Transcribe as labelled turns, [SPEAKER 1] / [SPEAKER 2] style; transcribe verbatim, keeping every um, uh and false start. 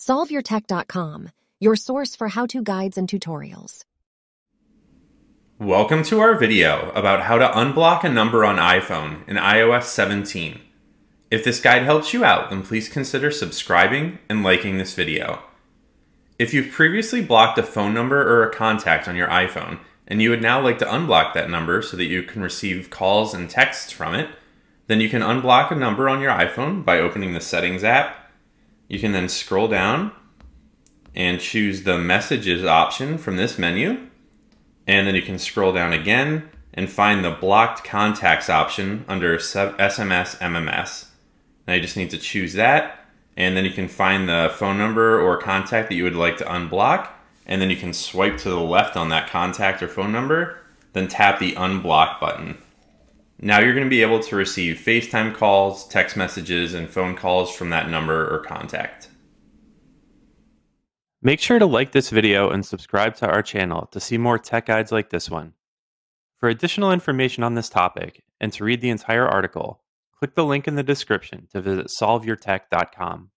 [SPEAKER 1] solve your tech dot com, your source for how-to guides and tutorials.
[SPEAKER 2] Welcome to our video about how to unblock a number on iPhone in i O S seventeen. If this guide helps you out, then please consider subscribing and liking this video. If you've previously blocked a phone number or a contact on your iPhone, and you would now like to unblock that number so that you can receive calls and texts from it, then you can unblock a number on your iPhone by opening the Settings app. You can then scroll down and choose the Messages option from this menu. And then you can scroll down again and find the Blocked Contacts option under S M S M M S. Now you just need to choose that, and then you can find the phone number or contact that you would like to unblock, and then you can swipe to the left on that contact or phone number, then tap the Unblock button. Now you're going to be able to receive FaceTime calls, text messages, and phone calls from that number or contact.
[SPEAKER 3] Make sure to like this video and subscribe to our channel to see more tech guides like this one. For additional information on this topic and to read the entire article, click the link in the description to visit solve your tech dot com.